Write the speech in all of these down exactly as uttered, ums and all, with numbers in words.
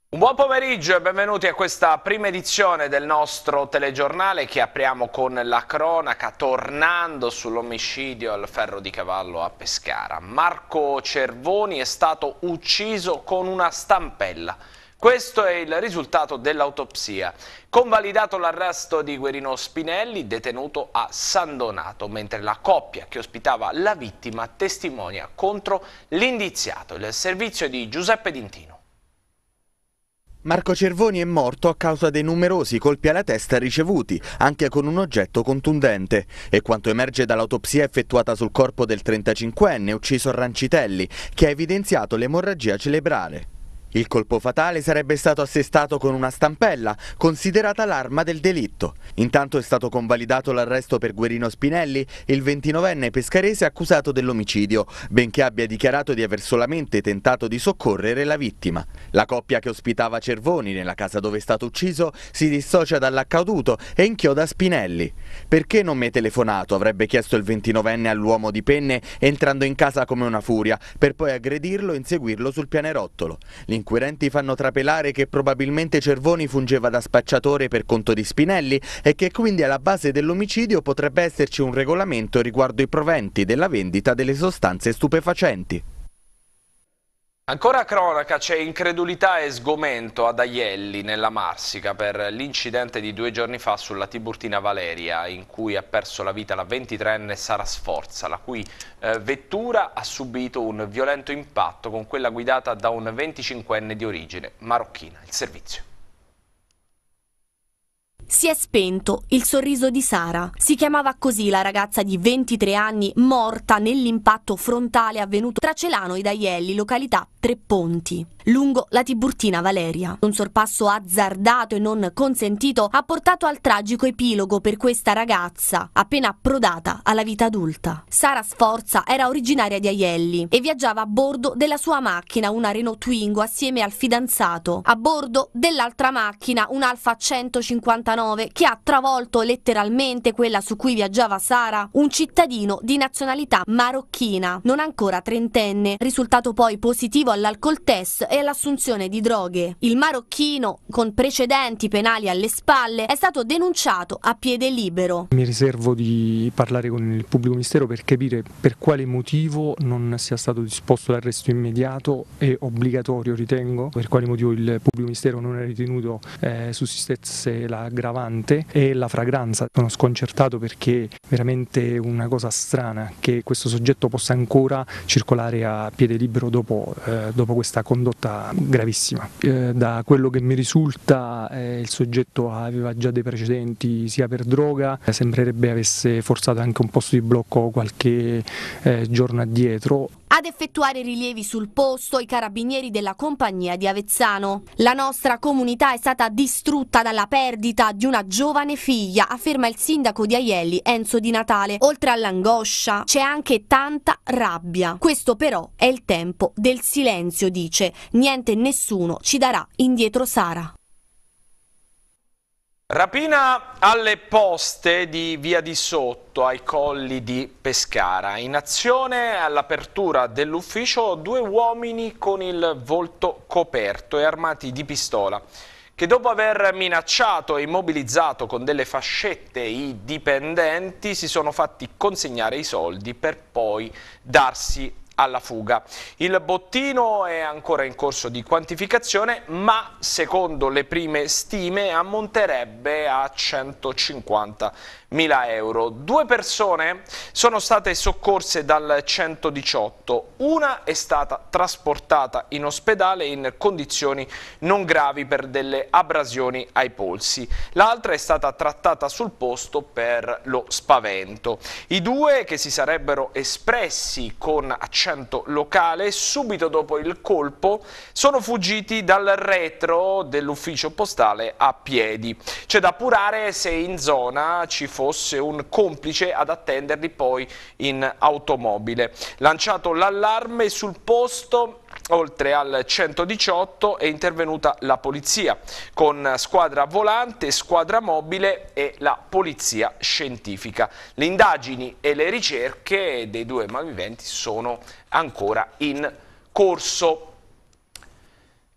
Un buon pomeriggio e benvenuti a questa prima edizione del nostro telegiornale che apriamo con la cronaca tornando sull'omicidio al ferro di cavallo a Pescara. Marco Cervoni è stato ucciso con una stampella. Questo è il risultato dell'autopsia. Convalidato l'arresto di Guerino Spinelli, detenuto a San Donato, mentre la coppia che ospitava la vittima testimonia contro l'indiziato. Il servizio di Giuseppe D'Intino. Marco Cervoni è morto a causa dei numerosi colpi alla testa ricevuti, anche con un oggetto contundente. E quanto emerge dall'autopsia effettuata sul corpo del trentacinquenne ucciso a Rancitelli, che ha evidenziato l'emorragia cerebrale. Il colpo fatale sarebbe stato assestato con una stampella, considerata l'arma del delitto. Intanto è stato convalidato l'arresto per Guerino Spinelli, il ventinovenne pescarese accusato dell'omicidio, benché abbia dichiarato di aver solamente tentato di soccorrere la vittima. La coppia che ospitava Cervoni nella casa dove è stato ucciso si dissocia dall'accaduto e inchioda Spinelli. Perché non mi hai telefonato? Avrebbe chiesto il ventinovenne all'uomo di penne entrando in casa come una furia, per poi aggredirlo e inseguirlo sul pianerottolo. Gli inquirenti fanno trapelare che probabilmente Cervoni fungeva da spacciatore per conto di Spinelli e che quindi alla base dell'omicidio potrebbe esserci un regolamento riguardo i proventi della vendita delle sostanze stupefacenti. Ancora cronaca, c'è incredulità e sgomento ad Aielli, nella Marsica, per l'incidente di due giorni fa sulla Tiburtina Valeria, in cui ha perso la vita la ventitreenne Sara Sforza, la cui eh, vettura ha subito un violento impatto con quella guidata da un venticinquenne di origine marocchina. Il servizio. Si è spento il sorriso di Sara. Si chiamava così la ragazza di ventitré anni morta nell'impatto frontale avvenuto tra Celano ed Aielli, località Tre Ponti, lungo la Tiburtina Valeria. Un sorpasso azzardato e non consentito ha portato al tragico epilogo per questa ragazza, appena approdata alla vita adulta. Sara Sforza era originaria di Aielli e viaggiava a bordo della sua macchina, una Renault Twingo, assieme al fidanzato. A bordo dell'altra macchina, un Alfa centocinquantanove, che ha travolto letteralmente quella su cui viaggiava Sara, un cittadino di nazionalità marocchina, non ancora trentenne, risultato poi positivo all'alcol test e all'assunzione di droghe. Il marocchino, con precedenti penali alle spalle, è stato denunciato a piede libero. Mi riservo di parlare con il pubblico ministero per capire per quale motivo non sia stato disposto l'arresto immediato e obbligatorio, ritengo, per quale motivo il pubblico ministero non ha ritenuto eh, sussistesse l'aggravante e la fragranza. Sono sconcertato perché è veramente una cosa strana che questo soggetto possa ancora circolare a piede libero dopo eh, dopo questa condotta gravissima. Eh, da quello che mi risulta eh, il soggetto aveva già dei precedenti sia per droga, eh, sembrerebbe avesse forzato anche un posto di blocco qualche eh, giorno addietro. Ad effettuare rilievi sul posto i carabinieri della compagnia di Avezzano. La nostra comunità è stata distrutta dalla perdita di una giovane figlia, afferma il sindaco di Aielli, Enzo Di Natale. Oltre all'angoscia c'è anche tanta rabbia. Questo però è il tempo del silenzio, dice. Niente e nessuno ci darà indietro Sara. Rapina alle poste di Via di Sotto, ai colli di Pescara. In azione all'apertura dell'ufficio due uomini con il volto coperto e armati di pistola, che dopo aver minacciato e immobilizzato con delle fascette i dipendenti si sono fatti consegnare i soldi per poi darsi alla fuga. Il bottino è ancora in corso di quantificazione, ma secondo le prime stime ammonterebbe a centocinquantamila euro. Due persone sono state soccorse dal centodiciotto, una è stata trasportata in ospedale in condizioni non gravi per delle abrasioni ai polsi, l'altra è stata trattata sul posto per lo spavento. I due, che si sarebbero espressi con accento locale, subito dopo il colpo sono fuggiti dal retro dell'ufficio postale a piedi. C'è da appurare se in zona ci fosse un complice ad attenderli poi in automobile. Lanciato l'allarme, sul posto oltre al centodiciotto è intervenuta la polizia con squadra volante, squadra mobile e la polizia scientifica. Le indagini e le ricerche dei due malviventi sono ancora in corso.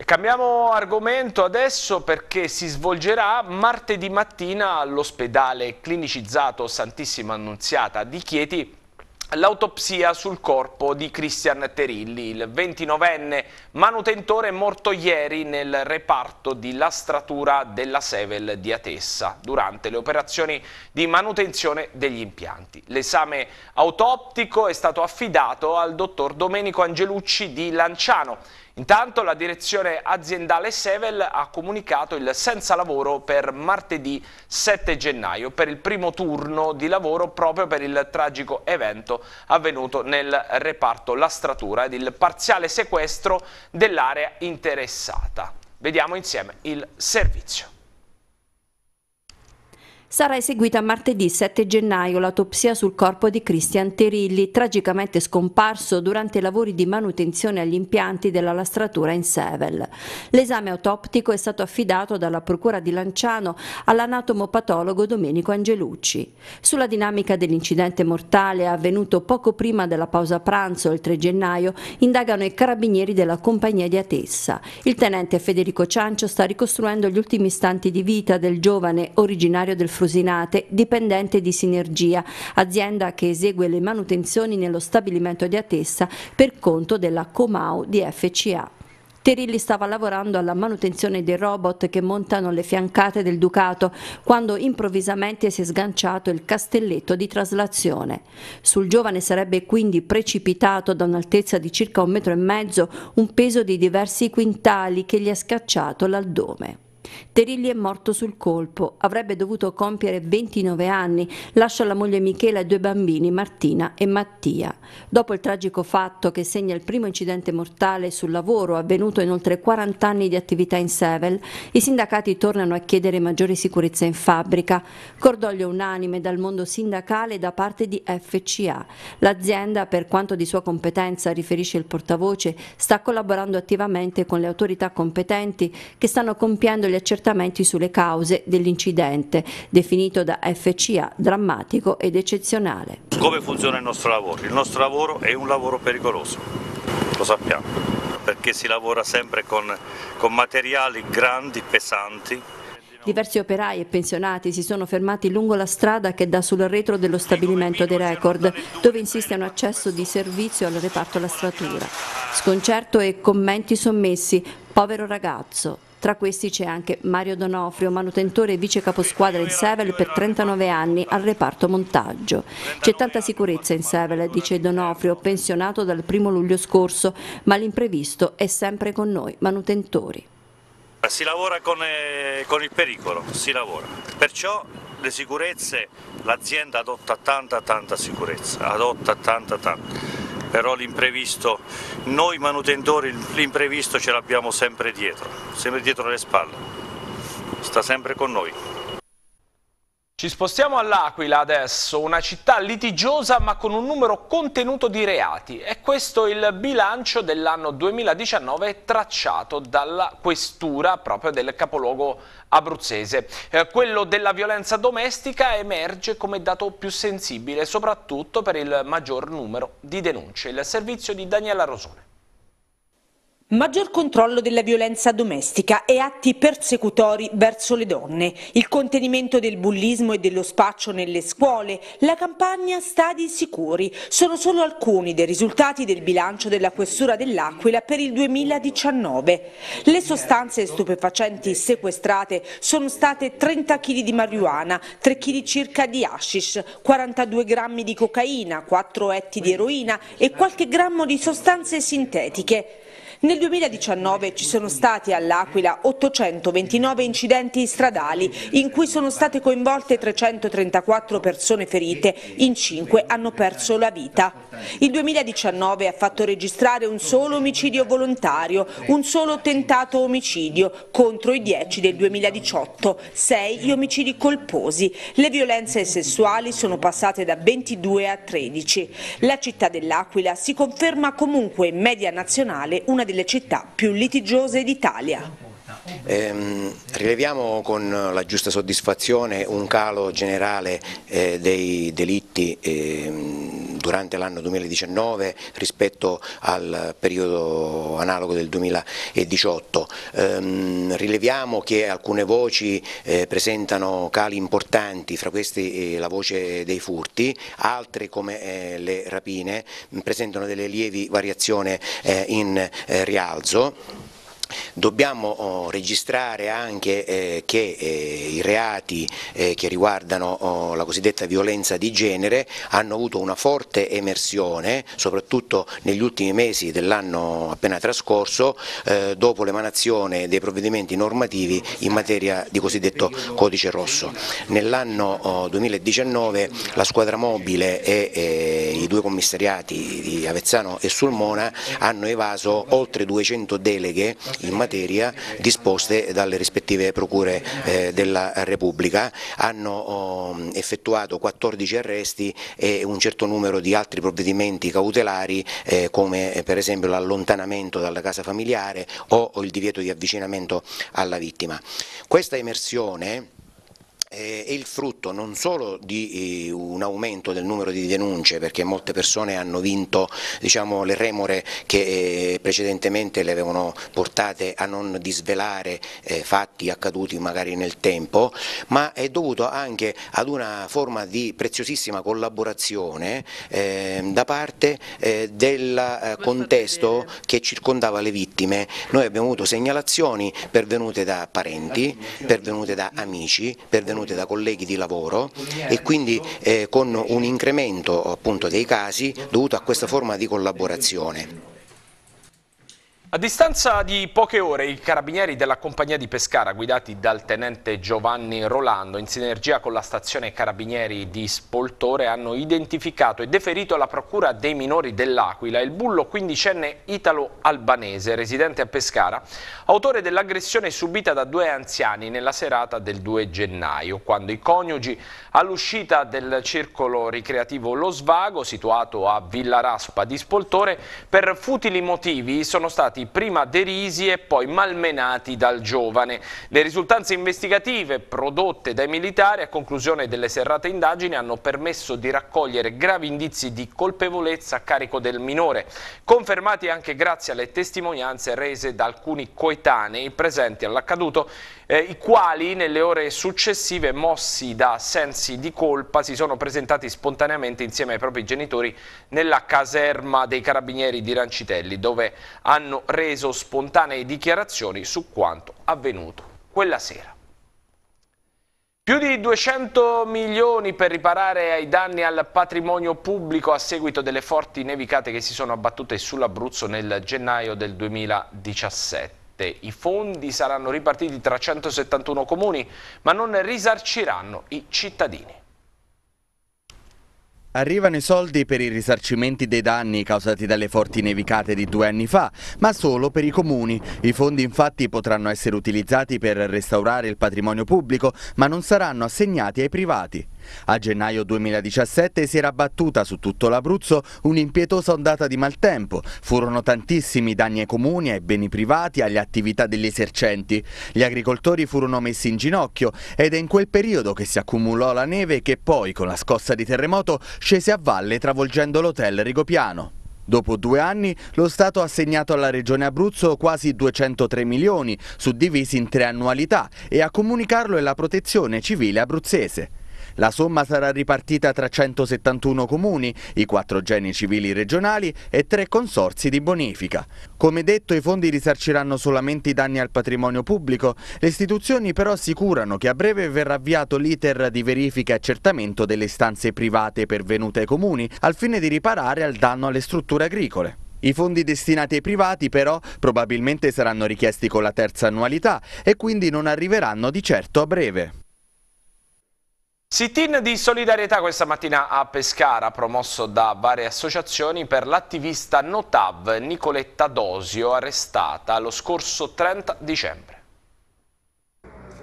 Cambiamo argomento adesso perché si svolgerà martedì mattina all'ospedale clinicizzato Santissima Annunziata di Chieti l'autopsia sul corpo di Cristian Terilli, il ventinovenne manutentore morto ieri nel reparto di lastratura della Sevel di Atessa durante le operazioni di manutenzione degli impianti. L'esame autoptico è stato affidato al dottor Domenico Angelucci di Lanciano. Intanto la direzione aziendale Sevel ha comunicato il senza lavoro per martedì sette gennaio per il primo turno di lavoro proprio per il tragico evento avvenuto nel reparto lastratura ed il parziale sequestro dell'area interessata. Vediamo insieme il servizio. Sarà eseguita martedì sette gennaio l'autopsia sul corpo di Cristian Terilli, tragicamente scomparso durante i lavori di manutenzione agli impianti della lastratura in Sevel. L'esame autoptico è stato affidato dalla Procura di Lanciano all'anatomopatologo Domenico Angelucci. Sulla dinamica dell'incidente mortale avvenuto poco prima della pausa pranzo il tre gennaio indagano i carabinieri della compagnia di Atessa. Il tenente Federico Ciancio sta ricostruendo gli ultimi istanti di vita del giovane originario del Frusinate, dipendente di Sinergia, azienda che esegue le manutenzioni nello stabilimento di Atessa per conto della Comau di F C A. Terilli stava lavorando alla manutenzione dei robot che montano le fiancate del Ducato quando improvvisamente si è sganciato il castelletto di traslazione. Sul giovane sarebbe quindi precipitato da un'altezza di circa un metro e mezzo un peso di diversi quintali che gli ha scacciato l'addome. Terilli è morto sul colpo, avrebbe dovuto compiere ventinove anni, lascia la moglie Michela e due bambini, Martina e Mattia. Dopo il tragico fatto che segna il primo incidente mortale sul lavoro avvenuto in oltre quaranta anni di attività in Sevel, i sindacati tornano a chiedere maggiore sicurezza in fabbrica. Cordoglio unanime dal mondo sindacale da parte di F C A. L'azienda, per quanto di sua competenza, riferisce il portavoce, sta collaborando attivamente con le autorità competenti che stanno compiendo gli accertamenti sulle cause dell'incidente, definito da F C A drammatico ed eccezionale. Come funziona il nostro lavoro? Il nostro lavoro è un lavoro pericoloso, lo sappiamo, perché si lavora sempre con, con materiali grandi, pesanti. Diversi operai e pensionati si sono fermati lungo la strada che dà sul retro dello stabilimento dei Record, dove insiste un accesso di servizio al reparto lastratura. Sconcerto e commenti sommessi, povero ragazzo. Tra questi c'è anche Mario Donofrio, manutentore e vice caposquadra in Sevel per trentanove anni al reparto montaggio. C'è tanta sicurezza in Sevel, dice Donofrio, pensionato dal primo luglio scorso, ma l'imprevisto è sempre con noi manutentori. Si lavora con, eh, con il pericolo, si lavora. Perciò le sicurezze, l'azienda adotta tanta tanta sicurezza, adotta tanta tanta. Però l'imprevisto, noi manutentori l'imprevisto ce l'abbiamo sempre dietro, sempre dietro le spalle, sta sempre con noi. Ci spostiamo all'Aquila adesso, una città litigiosa ma con un numero contenuto di reati. È questo il bilancio dell'anno duemiladiciannove tracciato dalla questura proprio del capoluogo abruzzese. Eh, quello della violenza domestica emerge come dato più sensibile, soprattutto per il maggior numero di denunce. Il servizio di Daniela Rosone. Maggior controllo della violenza domestica e atti persecutori verso le donne, il contenimento del bullismo e dello spaccio nelle scuole, la campagna Stadi Sicuri sono solo alcuni dei risultati del bilancio della Questura dell'Aquila per il duemiladiciannove. Le sostanze stupefacenti sequestrate sono state trenta chili di marijuana, tre chili circa di hashish, quarantadue grammi di cocaina, quattro etti di eroina e qualche grammo di sostanze sintetiche. Nel duemiladiciannove ci sono stati all'Aquila ottocentoventinove incidenti stradali in cui sono state coinvolte trecentotrentaquattro persone ferite, in cinque hanno perso la vita. Il duemiladiciannove ha fatto registrare un solo omicidio volontario, un solo tentato omicidio contro i dieci del duemiladiciotto, sei gli omicidi colposi. Le violenze sessuali sono passate da ventidue a tredici. La città dell'Aquila si conferma comunque in media nazionale una delle città più litigiose d'Italia. Eh, rileviamo con la giusta soddisfazione un calo generale eh, dei delitti eh, durante l'anno duemiladiciannove rispetto al periodo analogo del duemiladiciotto. Ehm, rileviamo che alcune voci eh, presentano cali importanti, fra questi eh, la voce dei furti, altre come eh, le rapine presentano delle lievi variazioni eh, in eh, rialzo. Dobbiamo oh, registrare anche eh, che eh, i reati eh, che riguardano oh, la cosiddetta violenza di genere hanno avuto una forte emersione, soprattutto negli ultimi mesi dell'anno appena trascorso, eh, dopo l'emanazione dei provvedimenti normativi in materia di cosiddetto codice rosso. Nell'anno oh, duemiladiciannove la squadra mobile e eh, i due commissariati di Avezzano e Sulmona hanno evaso oltre duecento deleghe in materia disposte dalle rispettive procure eh, della Repubblica, hanno oh, effettuato quattordici arresti e un certo numero di altri provvedimenti cautelari eh, come eh, per esempio l'allontanamento dalla casa familiare o, o il divieto di avvicinamento alla vittima. Questa emersione è il frutto non solo di un aumento del numero di denunce, perché molte persone hanno vinto, diciamo, le remore che precedentemente le avevano portate a non disvelare eh, fatti accaduti magari nel tempo, ma è dovuto anche ad una forma di preziosissima collaborazione eh, da parte eh, del eh, contesto che circondava le vittime. Noi abbiamo avuto segnalazioni pervenute da parenti, pervenute da amici, pervenute da colleghi di lavoro e quindi eh, con un incremento appunto dei casi dovuto a questa forma di collaborazione. A distanza di poche ore i carabinieri della compagnia di Pescara, guidati dal tenente Giovanni Rolando, in sinergia con la stazione carabinieri di Spoltore, hanno identificato e deferito alla procura dei minori dell'Aquila il bullo quindicenne italo-albanese residente a Pescara, autore dell'aggressione subita da due anziani nella serata del due gennaio, quando i coniugi, all'uscita del circolo ricreativo Lo Svago, situato a Villaraspa di Spoltore, per futili motivi sono stati prima derisi e poi malmenati dal giovane. Le risultanze investigative prodotte dai militari a conclusione delle serrate indagini hanno permesso di raccogliere gravi indizi di colpevolezza a carico del minore, confermati anche grazie alle testimonianze rese da alcuni coetanei presenti all'accaduto, eh, i quali nelle ore successive, mossi da sensi di colpa, si sono presentati spontaneamente insieme ai propri genitori nella caserma dei carabinieri di Rancitelli, dove hanno reso spontanee dichiarazioni su quanto avvenuto quella sera. Più di duecento milioni per riparare ai danni al patrimonio pubblico a seguito delle forti nevicate che si sono abbattute sull'Abruzzo nel gennaio del duemiladiciassette. I fondi saranno ripartiti tra centosettantuno comuni, ma non risarciranno i cittadini. Arrivano i soldi per i risarcimenti dei danni causati dalle forti nevicate di due anni fa, ma solo per i comuni. I fondi infatti potranno essere utilizzati per restaurare il patrimonio pubblico, ma non saranno assegnati ai privati. A gennaio duemiladiciassette si era abbattuta su tutto l'Abruzzo un'impietosa ondata di maltempo. Furono tantissimi danni ai comuni, ai beni privati, alle attività degli esercenti. Gli agricoltori furono messi in ginocchio ed è in quel periodo che si accumulò la neve che poi, con la scossa di terremoto, scese a valle travolgendo l'hotel Rigopiano. Dopo due anni lo Stato ha assegnato alla Regione Abruzzo quasi duecentotre milioni, suddivisi in tre annualità, e a comunicarlo è la Protezione Civile abruzzese. La somma sarà ripartita tra centosettantuno comuni, i quattro geni civili regionali e tre consorzi di bonifica. Come detto, i fondi risarciranno solamente i danni al patrimonio pubblico. Le istituzioni però assicurano che a breve verrà avviato l'iter di verifica e accertamento delle istanze private pervenute ai comuni, al fine di riparare al danno alle strutture agricole. I fondi destinati ai privati però probabilmente saranno richiesti con la terza annualità e quindi non arriveranno di certo a breve. Sit-in di solidarietà questa mattina a Pescara, promosso da varie associazioni per l'attivista Notav Nicoletta Dosio, arrestata lo scorso trenta dicembre.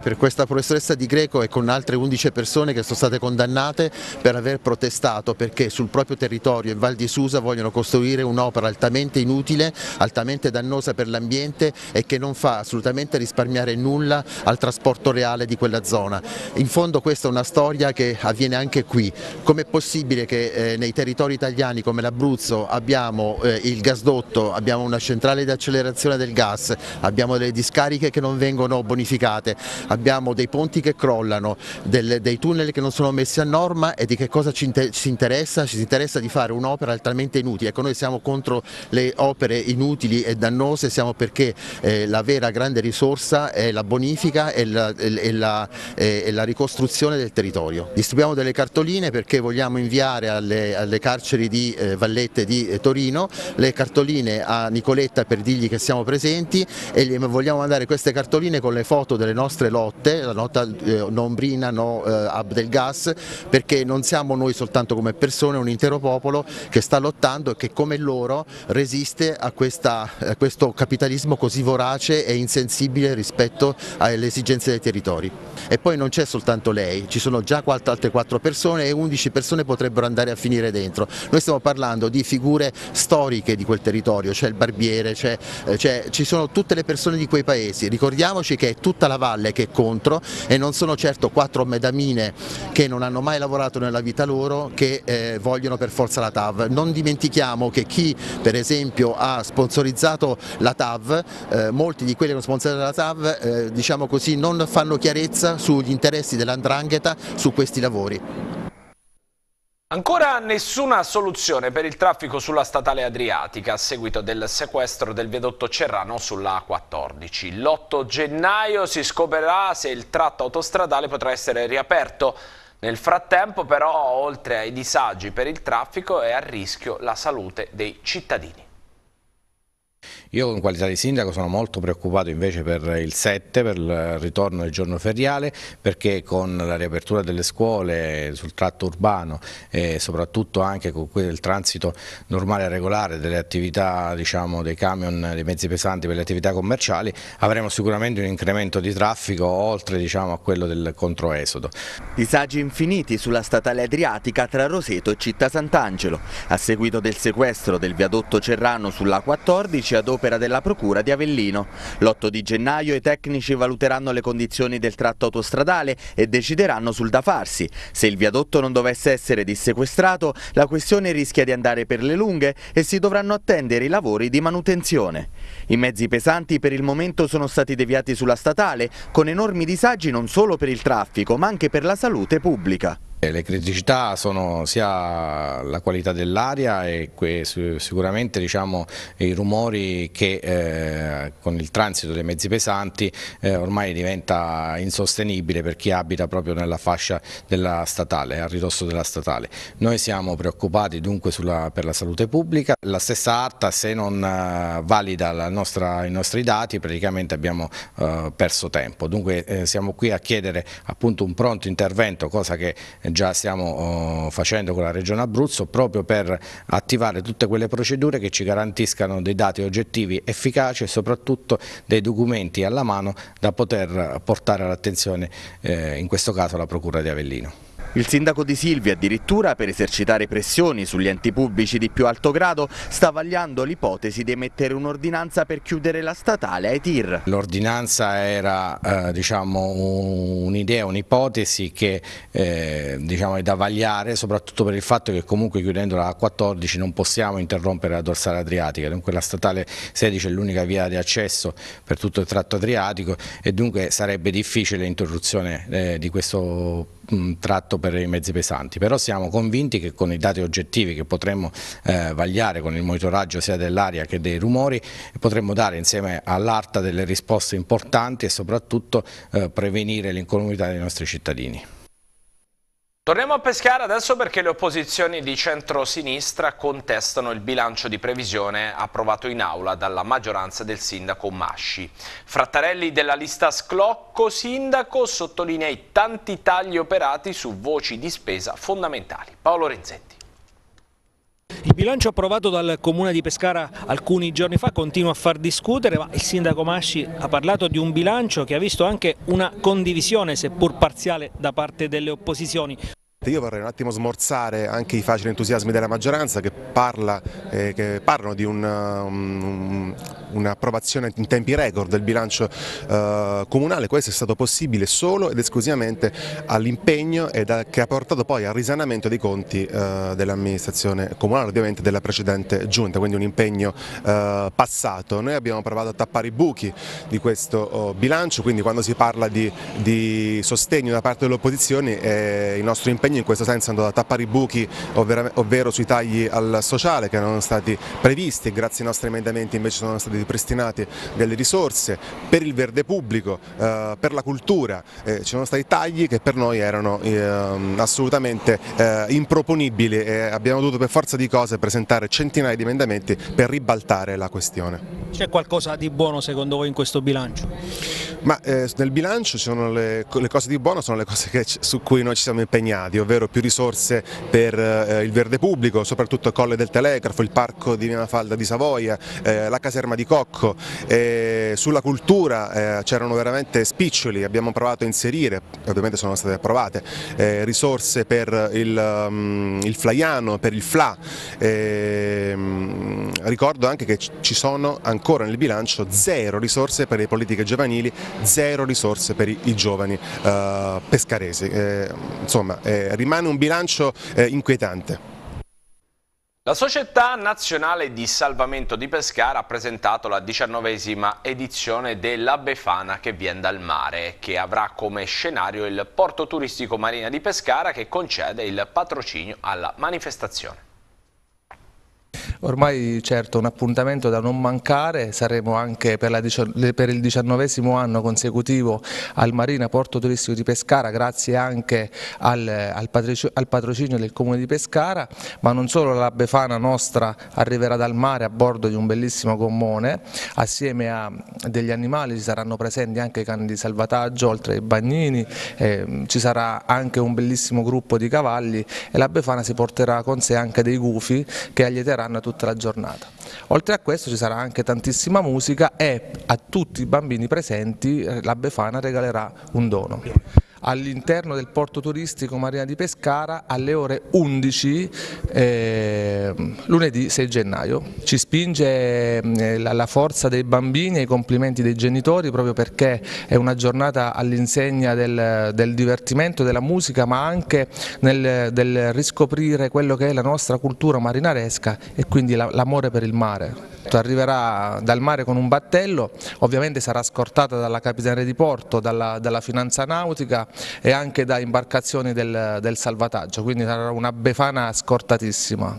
per questa professoressa di greco e con altre undici persone che sono state condannate per aver protestato perché sul proprio territorio in Val di Susa vogliono costruire un'opera altamente inutile, altamente dannosa per l'ambiente e che non fa assolutamente risparmiare nulla al trasporto reale di quella zona. In fondo questa è una storia che avviene anche qui. Com'è possibile che eh, nei territori italiani come l'Abruzzo abbiamo eh, il gasdotto, abbiamo una centrale di accelerazione del gas, abbiamo delle discariche che non vengono bonificate, abbiamo dei ponti che crollano, del, dei tunnel che non sono messi a norma, e di che cosa ci, inter ci interessa? Ci interessa di fare un'opera altamente inutile. Ecco, noi siamo contro le opere inutili e dannose, siamo perché eh, la vera grande risorsa è la bonifica e la, e la, e la ricostruzione del territorio. Distribuiamo delle cartoline perché vogliamo inviare alle, alle carceri di eh, Vallette di eh, Torino le cartoline a Nicoletta per dirgli che siamo presenti, e gli vogliamo mandare queste cartoline con le foto delle nostre lotte, la lotta eh, non Brina, no eh, Hub del gas, perché non siamo noi soltanto come persone, è un intero popolo che sta lottando e che come loro resiste a, questa, a questo capitalismo così vorace e insensibile rispetto alle esigenze dei territori. E poi non c'è soltanto lei, ci sono già quattro, altre quattro persone e undici persone potrebbero andare a finire dentro. Noi stiamo parlando di figure storiche di quel territorio, c'è il barbiere, c'è, c'è, ci sono tutte le persone di quei paesi. Ricordiamoci che è tutta la valle che è contro e non sono certo quattro medamine che non hanno mai lavorato nella vita loro che eh, vogliono per forza la T A V. Non dimentichiamo che chi per esempio ha sponsorizzato la T A V, eh, molti di quelli che hanno sponsorizzato la T A V eh, diciamo così, non fanno chiarezza sugli interessi dell'Andrangheta su questi lavori. Ancora nessuna soluzione per il traffico sulla statale Adriatica a seguito del sequestro del viadotto Cerrano sulla A quattordici. L'otto gennaio si scoprirà se il tratto autostradale potrà essere riaperto. Nel frattempo però, oltre ai disagi per il traffico, è a rischio la salute dei cittadini. Io in qualità di sindaco sono molto preoccupato invece per il sette, per il ritorno del giorno feriale, perché con la riapertura delle scuole sul tratto urbano e soprattutto anche con il transito normale e regolare delle attività, diciamo, dei camion, dei mezzi pesanti per le attività commerciali, avremo sicuramente un incremento di traffico oltre, diciamo, a quello del controesodo. Disagi infiniti sulla statale Adriatica tra Roseto e Città Sant'Angelo, a seguito del sequestro del viadotto Cerrano sulla A quattordici ad opera della Procura di Avellino. L'otto di gennaio i tecnici valuteranno le condizioni del tratto autostradale e decideranno sul da farsi. Se il viadotto non dovesse essere dissequestrato, la questione rischia di andare per le lunghe e si dovranno attendere i lavori di manutenzione. I mezzi pesanti per il momento sono stati deviati sulla statale, con enormi disagi non solo per il traffico ma anche per la salute pubblica. Le criticità sono sia la qualità dell'aria e sicuramente, diciamo, i rumori che eh, con il transito dei mezzi pesanti eh, ormai diventa insostenibile per chi abita proprio nella fascia della statale, a ridosso della statale. Noi siamo preoccupati dunque sulla, per la salute pubblica. La stessa ARTA, se non eh, valida la nostra, i nostri dati, praticamente abbiamo eh, perso tempo. Dunque eh, siamo qui a chiedere appunto un pronto intervento, cosa che già stiamo facendo con la Regione Abruzzo, proprio per attivare tutte quelle procedure che ci garantiscano dei dati oggettivi efficaci e soprattutto dei documenti alla mano da poter portare all'attenzione, eh, in questo caso, la Procura di Avellino. Il sindaco di Silvia, addirittura per esercitare pressioni sugli enti pubblici di più alto grado, sta vagliando l'ipotesi di emettere un'ordinanza per chiudere la statale ai tir. L'ordinanza era eh, diciamo, un'idea, un'ipotesi che eh, diciamo, è da vagliare, soprattutto per il fatto che comunque chiudendo la A quattordici non possiamo interrompere la dorsale adriatica, dunque la statale sedici è l'unica via di accesso per tutto il tratto adriatico e dunque sarebbe difficile l'interruzione eh, di questo tratto per i mezzi pesanti, però siamo convinti che con i dati oggettivi che potremmo eh, vagliare con il monitoraggio sia dell'aria che dei rumori potremmo dare insieme all'ARTA delle risposte importanti e soprattutto eh, prevenire l'incolumità dei nostri cittadini. Torniamo a Pescara adesso perché le opposizioni di centro-sinistra contestano il bilancio di previsione approvato in aula dalla maggioranza del sindaco Masci. Frattarelli della lista Sclocco sindaco sottolinea i tanti tagli operati su voci di spesa fondamentali. Paolo Renzetti. Il bilancio approvato dal Comune di Pescara alcuni giorni fa continua a far discutere, ma il sindaco Masci ha parlato di un bilancio che ha visto anche una condivisione, seppur parziale, da parte delle opposizioni. Io vorrei un attimo smorzare anche i facili entusiasmi della maggioranza che, parla, eh, che parlano di un'approvazione un, in tempi record del bilancio eh, comunale. Questo è stato possibile solo ed esclusivamente all'impegno che ha portato poi al risanamento dei conti eh, dell'amministrazione comunale, ovviamente della precedente giunta, quindi un impegno eh, passato. Noi abbiamo provato a tappare i buchi di questo oh, bilancio, quindi quando si parla di, di sostegno da parte delle opposizioni eh, il nostro impegno in questo senso è andato a tappare i buchi, ovvero, ovvero sui tagli al sociale che erano stati previsti e grazie ai nostri emendamenti invece sono stati ripristinati delle risorse, per il verde pubblico, eh, per la cultura, eh, ci sono stati tagli che per noi erano eh, assolutamente eh, improponibili e abbiamo dovuto per forza di cose presentare centinaia di emendamenti per ribaltare la questione. C'è qualcosa di buono secondo voi in questo bilancio? Ma eh, nel bilancio ci sono le, le cose di buono, sono le cose che, su cui noi ci siamo impegnati, ovvero più risorse per eh, il verde pubblico, soprattutto il Colle del Telegrafo, il parco di Via Mafalda di Savoia, eh, la caserma di Cocco. Eh, sulla cultura eh, c'erano veramente spiccioli, abbiamo provato a inserire, ovviamente sono state approvate, eh, risorse per il, um, il Flaiano, per il F L A. Eh, um, ricordo anche che ci sono ancora nel bilancio zero risorse per le politiche giovanili, zero risorse per i, i giovani eh, pescaresi. Eh, insomma, eh, rimane un bilancio eh, inquietante. La Società Nazionale di Salvamento di Pescara ha presentato la diciannovesima edizione della Befana che viene dal mare, che avrà come scenario il porto turistico Marina di Pescara, che concede il patrocinio alla manifestazione. Ormai certo un appuntamento da non mancare, saremo anche per, la, per il diciannovesimo anno consecutivo al Marina Porto Turistico di Pescara, grazie anche al, al, patrocinio, al patrocinio del Comune di Pescara, ma non solo, la Befana nostra arriverà dal mare a bordo di un bellissimo gommone, assieme a degli animali ci saranno presenti anche i cani di salvataggio, oltre ai bagnini, eh, ci sarà anche un bellissimo gruppo di cavalli e la Befana si porterà con sé anche dei gufi che allieteranno tutta la giornata. Oltre a questo ci sarà anche tantissima musica e a tutti i bambini presenti la Befana regalerà un dono. All'interno del porto turistico Marina di Pescara alle ore undici eh, lunedì sei gennaio. Ci spinge eh, la, la forza dei bambini e i complimenti dei genitori, proprio perché è una giornata all'insegna del, del divertimento, della musica, ma anche nel, del riscoprire quello che è la nostra cultura marinaresca e quindi la, l'amore per il mare. Arriverà dal mare con un battello, ovviamente sarà scortata dalla Capitaneria di Porto, dalla, dalla Finanza Nautica e anche da imbarcazioni del, del salvataggio, quindi sarà una Befana scortatissima.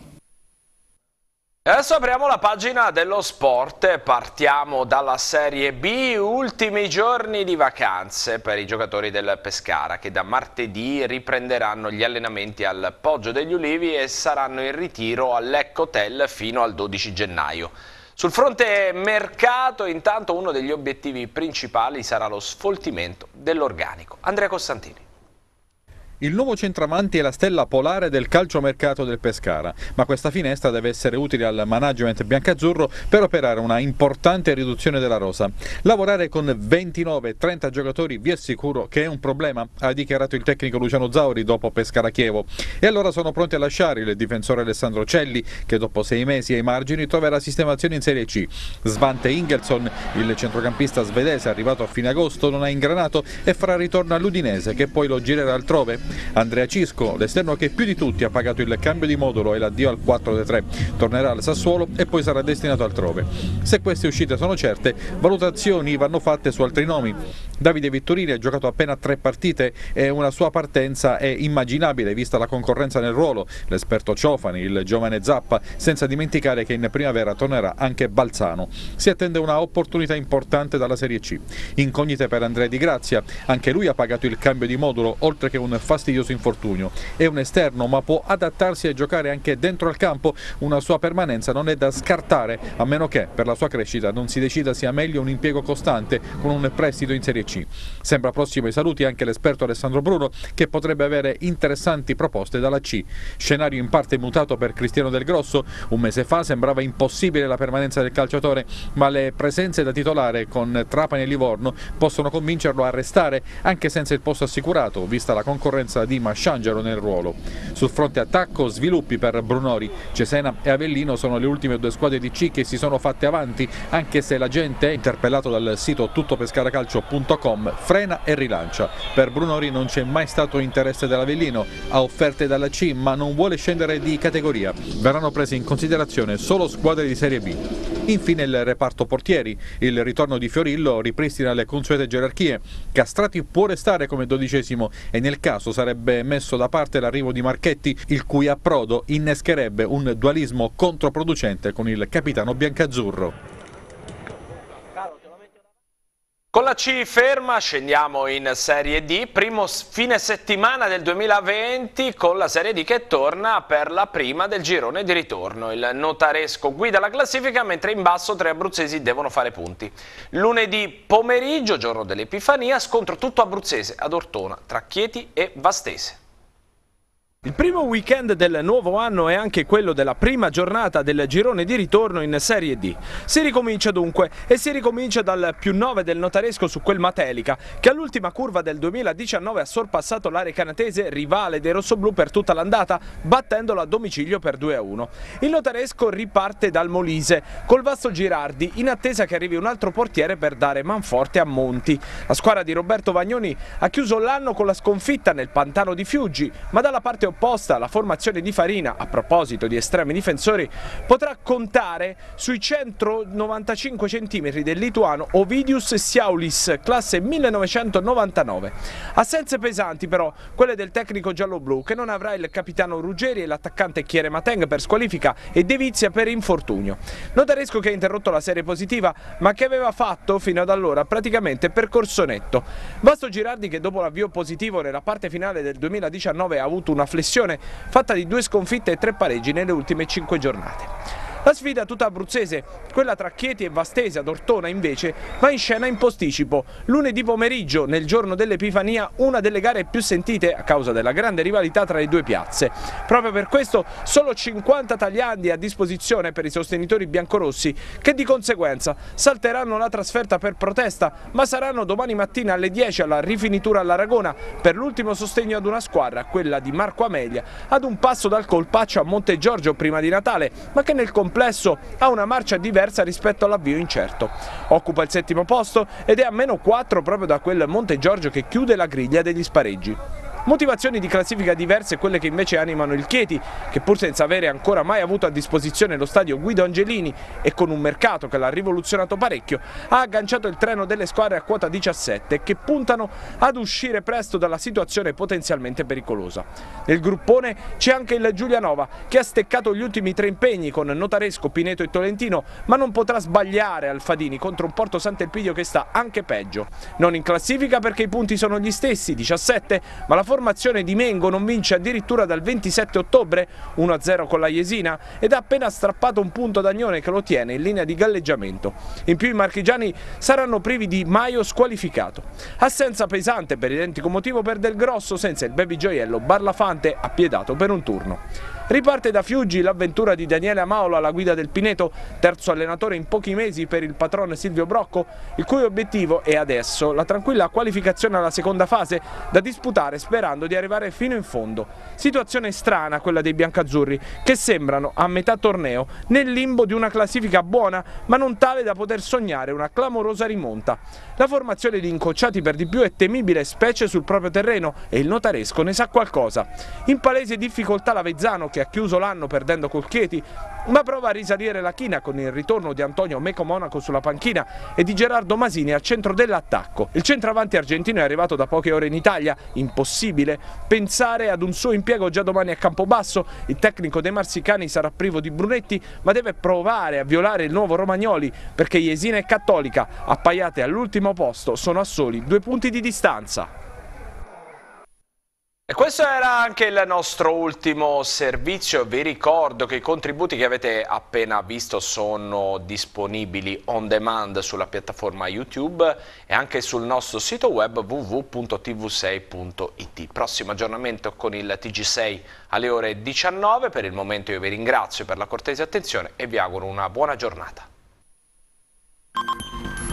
E adesso apriamo la pagina dello sport, partiamo dalla Serie B, ultimi giorni di vacanze per i giocatori del Pescara che da martedì riprenderanno gli allenamenti al Poggio degli Ulivi e saranno in ritiro all'Ecco Hotel fino al dodici gennaio. Sul fronte mercato, intanto, uno degli obiettivi principali sarà lo sfoltimento dell'organico. Andrea Costantini. Il nuovo centravanti è la stella polare del calciomercato del Pescara, ma questa finestra deve essere utile al management biancazzurro per operare una importante riduzione della rosa. Lavorare con ventinove trenta giocatori vi assicuro che è un problema, ha dichiarato il tecnico Luciano Zauri dopo Pescara-Chievo. E allora sono pronti a lasciare il difensore Alessandro Celli, che dopo sei mesi ai margini troverà sistemazione in Serie C. Svante Ingelsson, il centrocampista svedese arrivato a fine agosto, non ha ingranato e farà ritorno all'Udinese, che poi lo girerà altrove. Andrea Cisco, l'esterno che più di tutti ha pagato il cambio di modulo e l'addio al quattro tre, tornerà al Sassuolo e poi sarà destinato altrove. Se queste uscite sono certe, valutazioni vanno fatte su altri nomi. Davide Vittorini ha giocato appena tre partite e una sua partenza è immaginabile vista la concorrenza nel ruolo, l'esperto Ciofani, il giovane Zappa, senza dimenticare che in primavera tornerà anche Balzano. Si attende una opportunità importante dalla Serie C. Incognite per Andrea Di Grazia, anche lui ha pagato il cambio di modulo, oltre che un fastidioso infortunio. È un esterno ma può adattarsi e giocare anche dentro al campo, una sua permanenza non è da scartare, a meno che per la sua crescita non si decida sia meglio un impiego costante con un prestito in Serie C. Sembra prossimo ai saluti anche l'esperto Alessandro Bruno, che potrebbe avere interessanti proposte dalla C. Scenario in parte mutato per Cristiano Del Grosso. Un mese fa sembrava impossibile la permanenza del calciatore, ma le presenze da titolare con Trapani e Livorno possono convincerlo a restare anche senza il posto assicurato, vista la concorrenza di Masciangelo nel ruolo. Sul fronte attacco sviluppi per Brunori. Cesena e Avellino sono le ultime due squadre di C che si sono fatte avanti, anche se la gente, interpellato dal sito tuttopescaracalcio punto com, frena e rilancia. Per Brunori non c'è mai stato interesse dell'Avellino, ha offerte dalla C ma non vuole scendere di categoria. Verranno prese in considerazione solo squadre di Serie B. Infine il reparto portieri. Il ritorno di Fiorillo ripristina le consuete gerarchie. Castrati può restare come dodicesimo e nel caso sarebbe messo da parte l'arrivo di Marchetti, il cui approdo innescherebbe un dualismo controproducente con il capitano biancazzurro. Con la C ferma scendiamo in Serie D, primo fine settimana del duemilaventi con la Serie D che torna per la prima del girone di ritorno. Il Notaresco guida la classifica mentre in basso tre abruzzesi devono fare punti. Lunedì pomeriggio, giorno dell'Epifania, scontro tutto abruzzese ad Ortona tra Chieti e Vastese. Il primo weekend del nuovo anno è anche quello della prima giornata del girone di ritorno in Serie D. Si ricomincia dunque e si ricomincia dal più nove del Notaresco su quel Matelica, che all'ultima curva del duemiladiciannove ha sorpassato l'Arecanatese, rivale dei rossoblù per tutta l'andata, battendolo a domicilio per due a uno. Il Notaresco riparte dal Molise col Vasto Girardi, in attesa che arrivi un altro portiere per dare manforte a Monti. La squadra di Roberto Vagnoni ha chiuso l'anno con la sconfitta nel Pantano di Fiuggi, ma dalla parte opposta la formazione di Farina, a proposito di estremi difensori, potrà contare sui centonovantacinque centimetri del lituano Ovidius Siaulis, classe millenovecentonovantanove. Assenze pesanti però quelle del tecnico gialloblu, che non avrà il capitano Ruggeri e l'attaccante Chiere Mateng per squalifica e De Vizia per infortunio. Notaresco che ha interrotto la serie positiva, ma che aveva fatto fino ad allora praticamente percorso netto. Vasto Girardi, che dopo l'avvio positivo nella parte finale del duemiladiciannove ha avuto una flessione fatta di due sconfitte e tre pareggi nelle ultime cinque giornate. La sfida tutta abruzzese, quella tra Chieti e Vastese ad Ortona, invece va in scena in posticipo. Lunedì pomeriggio, nel giorno dell'Epifania, una delle gare più sentite a causa della grande rivalità tra le due piazze. Proprio per questo solo cinquanta tagliandi a disposizione per i sostenitori biancorossi, che di conseguenza salteranno la trasferta per protesta, ma saranno domani mattina alle dieci alla rifinitura all'Aragona per l'ultimo sostegno ad una squadra, quella di Marco Amelia, ad un passo dal colpaccio a Monte Giorgio prima di Natale, ma che nel complesso ha una marcia diversa rispetto all'avvio incerto. Occupa il settimo posto ed è a meno quattro proprio da quel Monte Giorgio che chiude la griglia degli spareggi. Motivazioni di classifica diverse quelle che invece animano il Chieti, che pur senza avere ancora mai avuto a disposizione lo stadio Guido Angelini e con un mercato che l'ha rivoluzionato parecchio, ha agganciato il treno delle squadre a quota diciassette che puntano ad uscire presto dalla situazione potenzialmente pericolosa. Nel gruppone c'è anche il Giulianova, che ha steccato gli ultimi tre impegni con Notaresco, Pineto e Tolentino, ma non potrà sbagliare al Fadini contro un Porto Sant'Elpidio che sta anche peggio. Non in classifica perché i punti sono gli stessi, diciassette, ma la formazione di Mengo non vince addirittura dal ventisette ottobre, uno a zero con la Jesina, ed ha appena strappato un punto ad Agnone che lo tiene in linea di galleggiamento. In più i marchigiani saranno privi di Maio squalificato. Assenza pesante per identico motivo per Del Grosso, senza il baby gioiello Barlafante appiedato per un turno. Riparte da Fiuggi l'avventura di Daniele Amaolo alla guida del Pineto, terzo allenatore in pochi mesi per il patrone Silvio Brocco, il cui obiettivo è adesso la tranquilla qualificazione alla seconda fase, da disputare sperando di arrivare fino in fondo. Situazione strana quella dei biancazzurri, che sembrano a metà torneo nel limbo di una classifica buona, ma non tale da poter sognare una clamorosa rimonta. La formazione di incocciati per di più è temibile, specie sul proprio terreno, e il Notaresco ne sa qualcosa. In palese difficoltà l'Avezzano, che ha chiuso l'anno perdendo col Chieti, ma prova a risalire la china con il ritorno di Antonio Meco Monaco sulla panchina e di Gerardo Masini al centro dell'attacco. Il centravanti argentino è arrivato da poche ore in Italia, impossibile pensare ad un suo impiego già domani a Campobasso. Il tecnico dei Marsicani sarà privo di Brunetti, ma deve provare a violare il nuovo Romagnoli, perché Jesina e Cattolica, appaiate all'ultimo posto, sono a soli due punti di distanza. E questo era anche il nostro ultimo servizio. Vi ricordo che i contributi che avete appena visto sono disponibili on demand sulla piattaforma YouTube e anche sul nostro sito web w w w punto t v sei punto i t. Prossimo aggiornamento con il T G sei alle ore diciannove. Per il momento io vi ringrazio per la cortese attenzione e vi auguro una buona giornata.